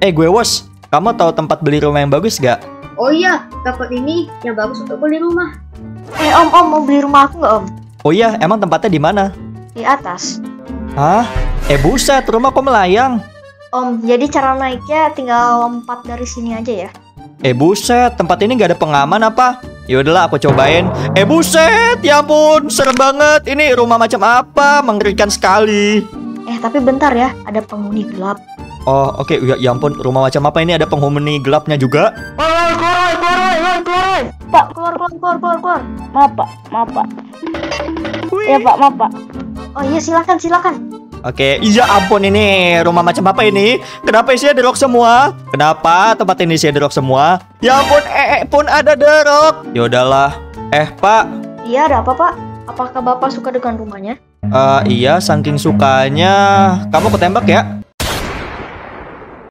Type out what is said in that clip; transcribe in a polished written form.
Gue Wos, kamu tahu tempat beli rumah yang bagus gak? Oh iya, tempat ini yang bagus untuk beli rumah. Om mau beli rumah aku nggak om? Oh iya, emang tempatnya di mana? Di atas. Hah? Buset, rumah kok melayang? Om, jadi cara naiknya tinggal lompat dari sini aja ya. Buset, tempat ini gak ada pengaman apa? Ya udahlah, aku cobain. Buset, ya ampun, serem banget. Ini rumah macam apa? Mengerikan sekali. Tapi bentar ya, ada penghuni gelap. Oh, oke. Ya ampun, rumah macam apa ini? Ada penghuni gelapnya juga? Keluar. Pak, keluar. Maaf pak. Ya pak, maaf pak. Oh iya, silakan. Oke, iya ampun, ini rumah macam apa ini? Kenapa isinya derok semua? Kenapa tempat ini isinya derok semua? Ya ampun, pun ada derok. Ya udahlah. Pak. Iya, ada apa pak? Apakah bapak suka dengan rumahnya? Iya, saking sukanya. Kamu ketembak ya?